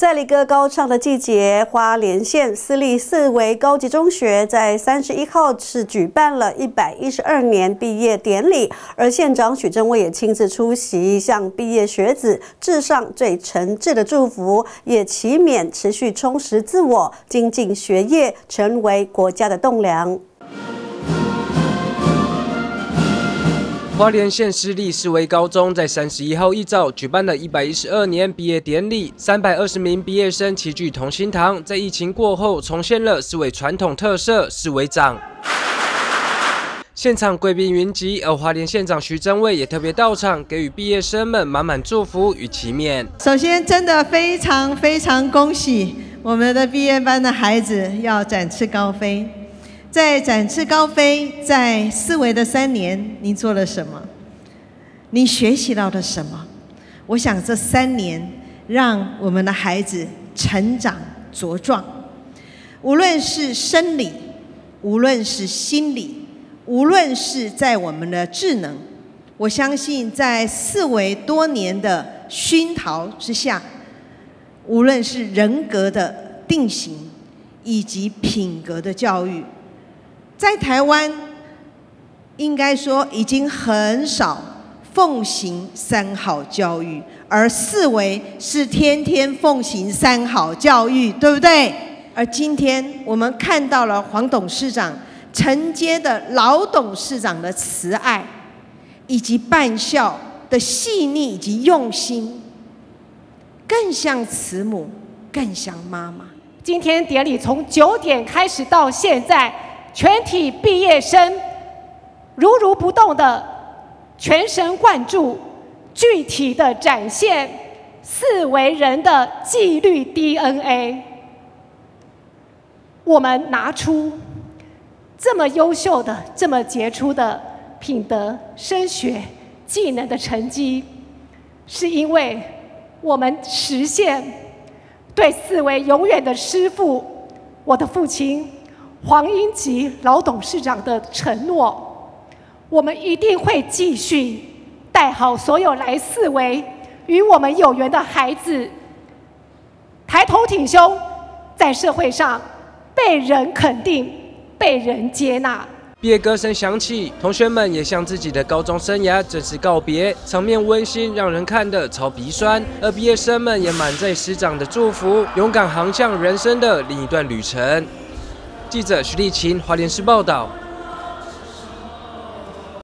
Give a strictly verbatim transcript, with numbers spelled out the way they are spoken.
在离歌高唱的季节，花莲县私立四维高级中学在三十一号是举办了一百一十二年毕业典礼，而县长许正蔚也亲自出席，向毕业学子致上最诚挚的祝福，也祈勉持续充实自我，精进学业，成为国家的栋梁。 花莲县私立四维高中在三十一号一早举办了一百一十二年毕业典礼，三百二十名毕业生齐聚同心堂，在疫情过后重现了四维传统特色四维长。现场贵宾云集，而花莲县长徐正蔚也特别到场，给予毕业生们满满祝福与祈勉。 首先，真的非常非常恭喜我们的毕业班的孩子要展翅高飞。 在展翅高飞，在四维的三年，你做了什么？你学习到了什么？我想这三年让我们的孩子成长茁壮，无论是生理，无论是心理，无论是在我们的智能，我相信在四维多年的熏陶之下，无论是人格的定型，以及品格的教育。 在台湾，应该说已经很少奉行三好教育，而四维是天天奉行三好教育，对不对？而今天我们看到了黄董事长承接的老董事长的慈爱，以及办校的细腻以及用心，更像慈母，更像妈妈。 今天典礼从九点开始到现在。 全体毕业生如如不动的全神贯注，具体的展现四维人的纪律 D N A。我们拿出这么优秀的、这么杰出的品德、升学、技能的成绩，是因为我们实现对四维永远的师父，我的父亲。 黄英吉老董事长的承诺，我们一定会继续带好所有来四维与我们有缘的孩子，抬头挺胸，在社会上被人肯定、被人接纳。 毕业歌声响起，同学们也向自己的高中生涯正式告别，场面温馨，让人看得超鼻酸。而毕业生们也满载师长的祝福，勇敢航向人生的另一段旅程。 记者徐立琴，花莲市报道。